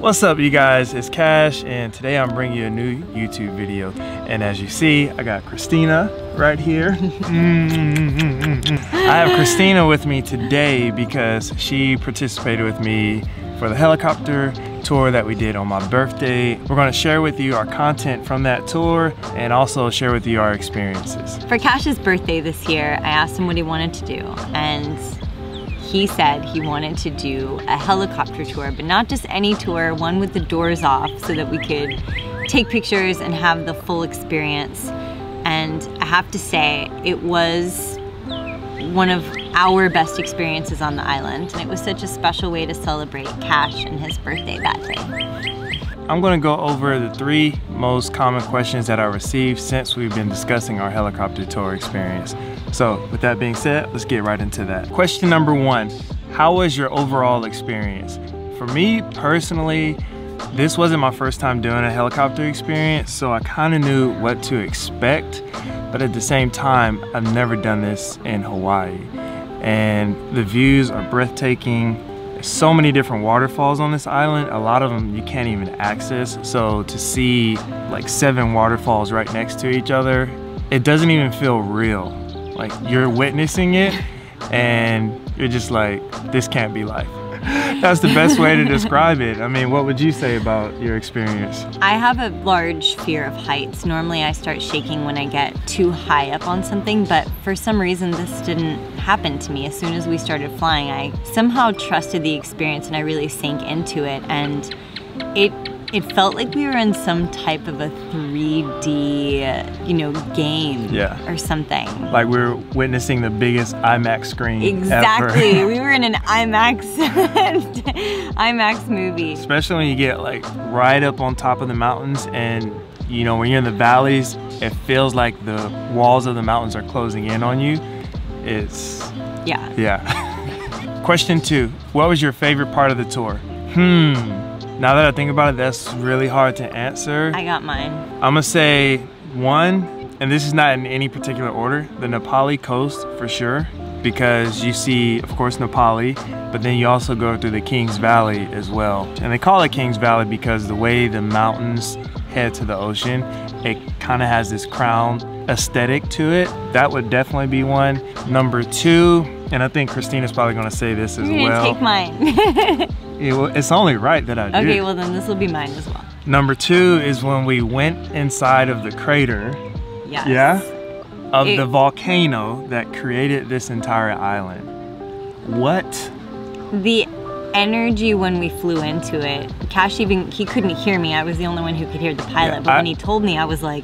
What's up, you guys? It's Cash, and today I'm bringing you a new YouTube video. And as you see, I got Christina right here. I have Christina with me today because she participated with me for the helicopter tour that we did on my birthday. We're going to share with you our content from that tour and also share with you our experiences. For Cash's birthday this year, I asked him what he wanted to do, and he said he wanted to do a helicopter tour, but not just any tour, one with the doors off so that we could take pictures and have the full experience. And I have to say, it was one of our best experiences on the island, and it was such a special way to celebrate Cash and his birthday that day. I'm going to go over the 3 most common questions that I received since we've been discussing our helicopter tour experience. So with that being said, let's get right into that. Question number 1, how was your overall experience? For me personally, this wasn't my first time doing a helicopter experience, so I kind of knew what to expect, but at the same time, I've never done this in Hawaii. And the views are breathtaking. There's so many different waterfalls on this island. A lot of them you can't even access. So to see like 7 waterfalls right next to each other, it doesn't even feel real. Like you're witnessing it and you're just like, this can't be life. That's the best way to describe it. I mean, what would you say about your experience? I have a large fear of heights. Normally I start shaking when I get too high up on something, but for some reason this didn't happen to me. As soon as we started flying, I somehow trusted the experience and I really sank into it, and it felt like we were in some type of a 3D, game or something. Like we were witnessing the biggest IMAX screen Exactly. ever. We were in an IMAX movie. Especially when you get like right up on top of the mountains, and when you're in the valleys, it feels like the walls of the mountains are closing in on you. It's... yeah. Question 2, what was your favorite part of the tour? Now that I think about it, that's really hard to answer. I got mine. I'm gonna say 1, and this is not in any particular order, the Nepali coast for sure, because you see, of course, Nepali, but then you also go through the Kings Valley as well. And they call it Kings Valley because the way the mountains head to the ocean, it kind of has this crown aesthetic to it. That would definitely be 1. Number 2, and I think Christina's probably gonna say this as well. You're gonna take mine. It's only right that I do. Okay, well then this will be mine as well. Number 2 is when we went inside of the crater. Yes. Yeah? Of the volcano that created this entire island. What? The energy when we flew into it. Cash he couldn't hear me. I was the only one who could hear the pilot. But when he told me, I was like,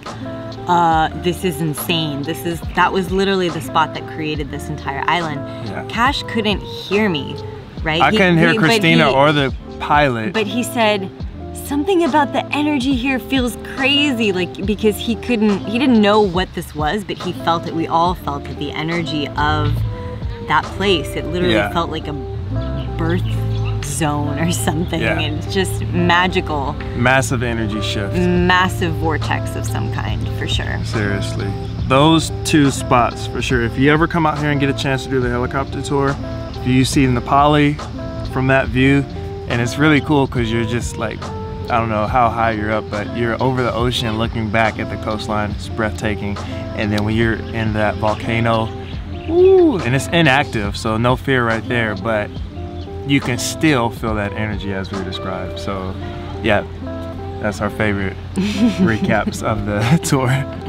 this is insane. That was literally the spot that created this entire island. Yeah. Cash couldn't hear me, right? I couldn't hear Christina or the pilot. But he said, something about the energy here feels crazy, like, because he didn't know what this was, but he felt it. We all felt it, the energy of that place. It literally felt like a birth zone or something. And it's just magical. Massive energy shift. Massive vortex of some kind, for sure. Seriously. Those 2 spots, for sure. If you ever come out here and get a chance to do the helicopter tour, you see Nepali from that view, and it's really cool because you're just like, I don't know how high you're up, but you're over the ocean looking back at the coastline. It's breathtaking. And then when you're in that volcano, woo, and it's inactive, so no fear right there, but you can still feel that energy as we described. So yeah, that's our favorite recaps of the tour.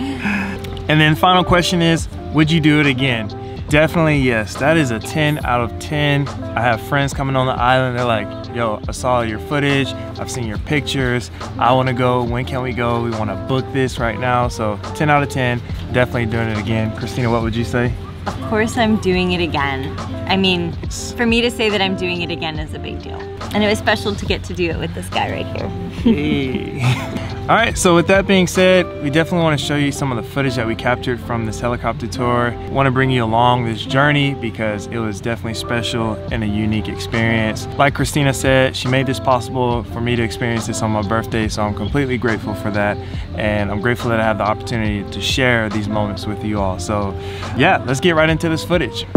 And then final question is, would you do it again? Definitely yes. That is a 10 out of 10. I have friends coming on the island. They're like, yo, I saw your footage. I've seen your pictures. I want to go. When can we go? We want to book this right now. So 10 out of 10. Definitely doing it again. Christina, what would you say? Of course I'm doing it again. I mean, for me to say that I'm doing it again is a big deal. And it was special to get to do it with this guy right here. Hey. All right, so with that being said, we definitely want to show you some of the footage that we captured from this helicopter tour. We want to bring you along this journey because it was definitely special and a unique experience. Like Christina said, she made this possible for me to experience this on my birthday, so I'm completely grateful for that. And I'm grateful that I have the opportunity to share these moments with you all. So yeah, let's get right into this footage.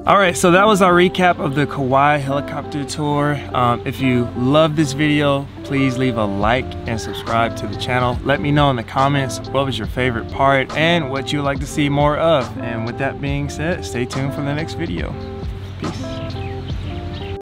All right, so that was our recap of the Kauai helicopter tour. If you love this video, please leave a like and subscribe to the channel. Let me know in the comments what was your favorite part and what you'd like to see more of. And with that being said, stay tuned for the next video. Peace.